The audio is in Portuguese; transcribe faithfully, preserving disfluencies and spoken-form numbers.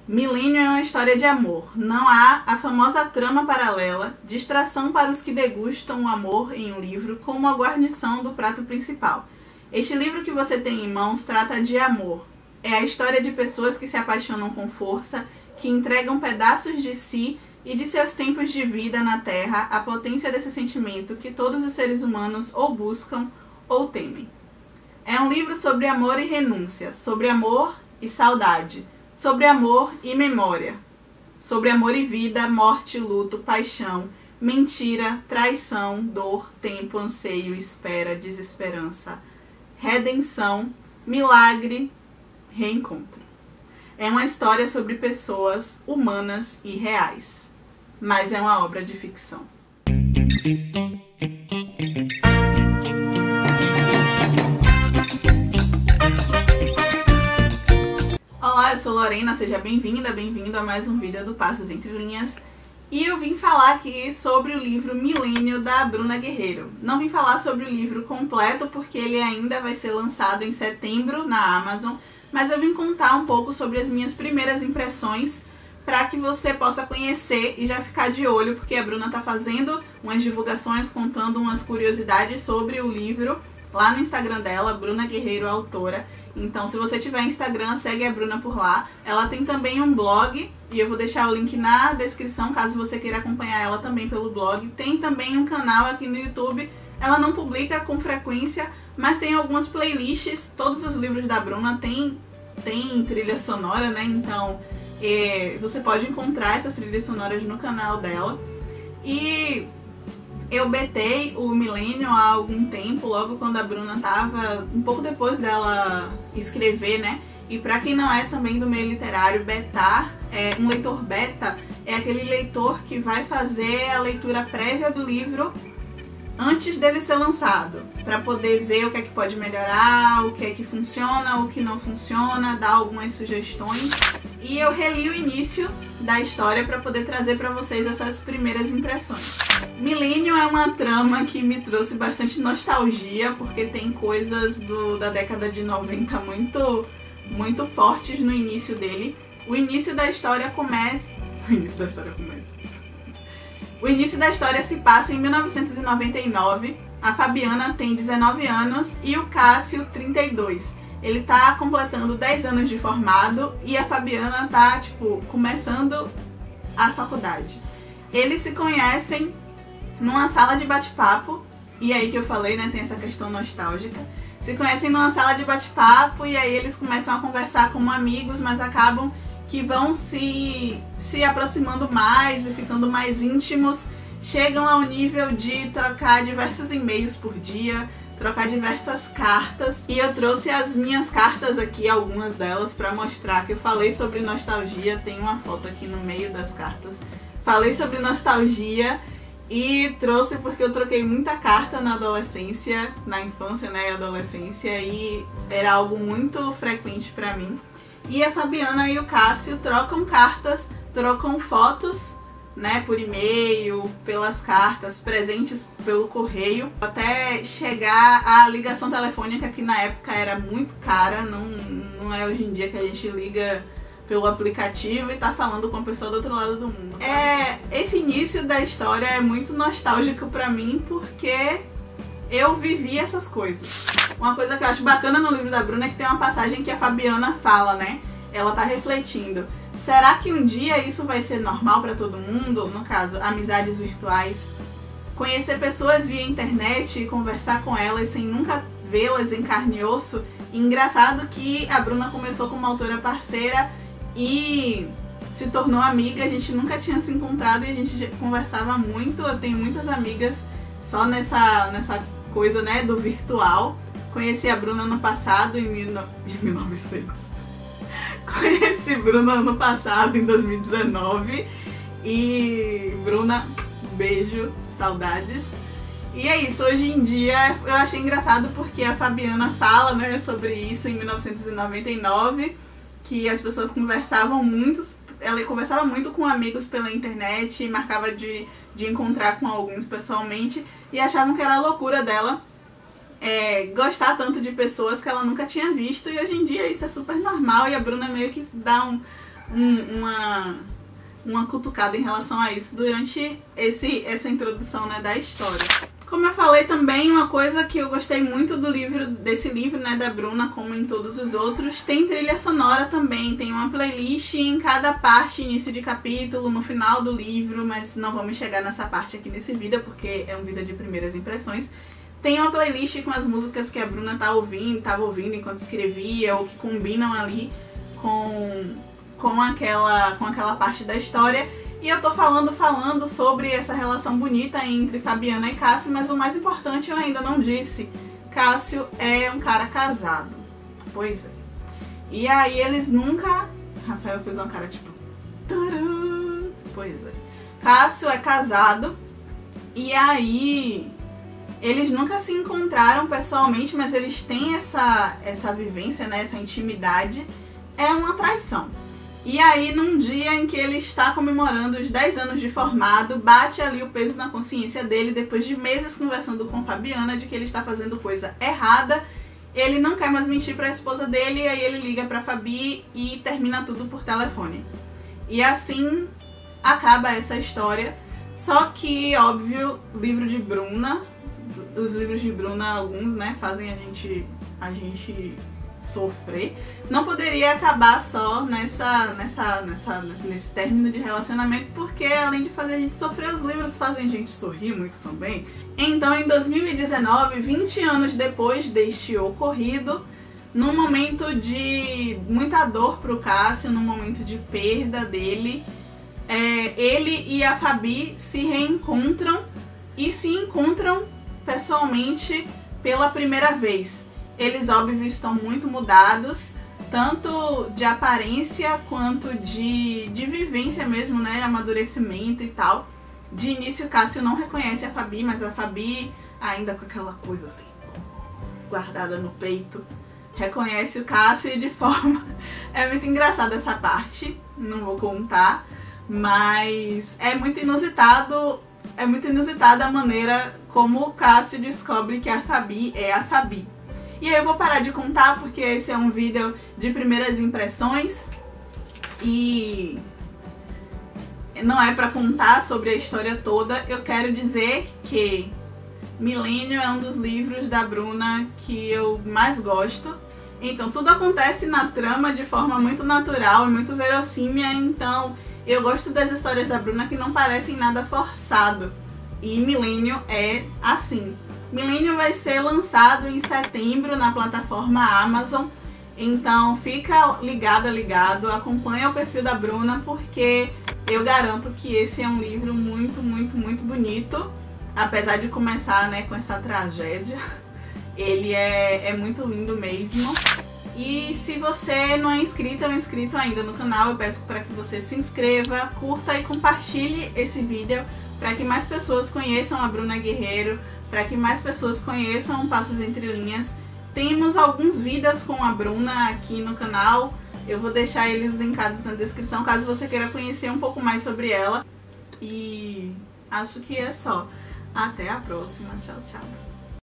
Milênio é uma história de amor. Não há a famosa trama paralela, distração para os que degustam o amor em um livro como a guarnição do prato principal. Este livro que você tem em mãos trata de amor. É a história de pessoas que se apaixonam com força, que entregam pedaços de si e de seus tempos de vida na Terra à potência desse sentimento que todos os seres humanos ou buscam ou temem. É um livro sobre amor e renúncia, sobre amor e saudade, sobre amor e memória, sobre amor e vida, morte, luto, paixão, mentira, traição, dor, tempo, anseio, espera, desesperança, redenção, milagre, reencontro. É uma história sobre pessoas humanas e reais, mas é uma obra de ficção. Olá, eu sou Lorena, seja bem-vinda, bem-vindo a mais um vídeo do Passos Entre Linhas. E eu vim falar aqui sobre o livro Milênio, da Bruna Guerreiro. Não vim falar sobre o livro completo, porque ele ainda vai ser lançado em setembro na Amazon, mas eu vim contar um pouco sobre as minhas primeiras impressões, para que você possa conhecer e já ficar de olho, porque a Bruna tá fazendo umas divulgações, contando umas curiosidades sobre o livro lá no Instagram dela, Bruna Guerreiro Autora. Então, se você tiver Instagram, segue a Bruna por lá. Ela tem também um blog, e eu vou deixar o link na descrição, caso você queira acompanhar ela também pelo blog. Tem também um canal aqui no YouTube. Ela não publica com frequência, mas tem algumas playlists. Todos os livros da Bruna tem, tem trilha sonora, né? Então, é, você pode encontrar essas trilhas sonoras no canal dela. E eu betei o Milênio há algum tempo, logo quando a Bruna tava, um pouco depois dela escrever, né? E pra quem não é também do meio literário, betar, é, um leitor beta é aquele leitor que vai fazer a leitura prévia do livro antes dele ser lançado, para poder ver o que é que pode melhorar, o que é que funciona, o que não funciona, dar algumas sugestões. E eu reli o início da história para poder trazer para vocês essas primeiras impressões. Milênio é uma trama que me trouxe bastante nostalgia, porque tem coisas do, da década de noventa muito, muito fortes no início dele. O início da história começa... O início da história começa... O início da história se passa em mil novecentos e noventa e nove. A Fabiana tem dezenove anos e o Cássio trinta e dois. Ele tá completando dez anos de formado e a Fabiana tá, tipo, começando a faculdade. Eles se conhecem numa sala de bate-papo, e aí que eu falei, né, tem essa questão nostálgica. Se conhecem numa sala de bate-papo e aí eles começam a conversar como amigos, mas acabam que vão se, se aproximando mais e ficando mais íntimos. Chegam ao nível de trocar diversos e-mails por dia, trocar diversas cartas. E eu trouxe as minhas cartas aqui, algumas delas, para mostrar que eu falei sobre nostalgia. Tem uma foto aqui no meio das cartas. Falei sobre nostalgia e trouxe porque eu troquei muita carta na adolescência, na infância, né, e adolescência, e era algo muito frequente para mim. E a Fabiana e o Cássio trocam cartas, trocam fotos, né, por e-mail, pelas cartas, presentes pelo correio, até chegar à ligação telefônica, que na época era muito cara, não, não é hoje em dia que a gente liga pelo aplicativo e tá falando com a pessoa do outro lado do mundo. É, esse início da história é muito nostálgico pra mim, porque eu vivi essas coisas. Uma coisa que eu acho bacana no livro da Bruna é que tem uma passagem que a Fabiana fala, né? Ela tá refletindo. Será que um dia isso vai ser normal pra todo mundo? No caso, amizades virtuais. Conhecer pessoas via internet e conversar com elas sem nunca vê-las em carne e osso. E engraçado que a Bruna começou como autora parceira e se tornou amiga. A gente nunca tinha se encontrado e a gente conversava muito. Eu tenho muitas amigas só nessa, nessa coisa, né, do virtual. Conheci a Bruna ano passado, em mil e novecentos. Conheci Bruna ano passado, em dois mil e dezenove. E Bruna, beijo, saudades. E é isso, hoje em dia eu achei engraçado porque a Fabiana fala, né, sobre isso em mil novecentos e noventa e nove, que as pessoas conversavam muito, ela conversava muito com amigos pela internet, marcava de, de encontrar com alguns pessoalmente, e achavam que era a loucura dela é, gostar tanto de pessoas que ela nunca tinha visto, e hoje em dia isso é super normal, e a Bruna meio que dá um, um, uma, uma cutucada em relação a isso durante esse, essa introdução, né, da história. Como eu falei também, uma coisa que eu gostei muito do livro, desse livro, né, da Bruna, como em todos os outros, tem trilha sonora também, tem uma playlist em cada parte, início de capítulo, no final do livro, mas não vamos chegar nessa parte aqui nesse vídeo, porque é um vídeo de primeiras impressões. Tem uma playlist com as músicas que a Bruna tá ouvindo, tava ouvindo enquanto escrevia, ou que combinam ali com, com, aquela, com aquela parte da história. E eu tô falando, falando sobre essa relação bonita entre Fabiana e Cássio, mas o mais importante eu ainda não disse. Cássio é um cara casado. Pois é. E aí eles nunca... Rafael fez uma cara tipo... Taram! Pois é. Cássio é casado. E aí... Eles nunca se encontraram pessoalmente, mas eles têm essa, essa vivência, né, essa intimidade. É uma traição. E aí, num dia em que ele está comemorando os dez anos de formado, bate ali o peso na consciência dele, depois de meses conversando com Fabiana, de que ele está fazendo coisa errada. Ele não quer mais mentir para a esposa dele, e aí ele liga para Fabi e termina tudo por telefone. E assim acaba essa história. Só que, óbvio, livro de Bruna... Os livros de Bruna, alguns, né, fazem a gente, a gente sofrer. Não poderia acabar só nessa, nessa, nessa, nesse término de relacionamento, porque além de fazer a gente sofrer, os livros fazem a gente sorrir muito também. Então, em dois mil e dezenove, vinte anos depois deste ocorrido, num momento de muita dor pro Cássio, num momento de perda dele, é, ele e a Fabi se reencontram e se encontram pessoalmente pela primeira vez. Eles, óbvio, estão muito mudados, tanto de aparência quanto de, de vivência mesmo, né, amadurecimento e tal. De início, Cássio não reconhece a Fabi, mas a Fabi, ainda com aquela coisa assim, guardada no peito, reconhece o Cássio e de forma... É muito engraçada essa parte, não vou contar, mas é muito inusitado, é muito inusitada a maneira como o Cássio descobre que a Fabi é a Fabi. E aí eu vou parar de contar, porque esse é um vídeo de primeiras impressões e não é pra contar sobre a história toda. Eu quero dizer que Milênio é um dos livros da Bruna que eu mais gosto. Então tudo acontece na trama de forma muito natural e muito verossímil, então eu gosto das histórias da Bruna que não parecem nada forçado. E Milênio é assim. Milênio vai ser lançado em setembro na plataforma Amazon. Então fica ligada, ligado, acompanha o perfil da Bruna, porque eu garanto que esse é um livro muito, muito, muito bonito. Apesar de começar, né, com essa tragédia, ele é, é muito lindo mesmo. E se você não é inscrita ou inscrito ainda no canal, eu peço para que você se inscreva, curta e compartilhe esse vídeo para que mais pessoas conheçam a Bruna Guerreiro, para que mais pessoas conheçam Passos Entre Linhas. Temos alguns vídeos com a Bruna aqui no canal, eu vou deixar eles linkados na descrição caso você queira conhecer um pouco mais sobre ela. E acho que é só. Até a próxima. Tchau, tchau.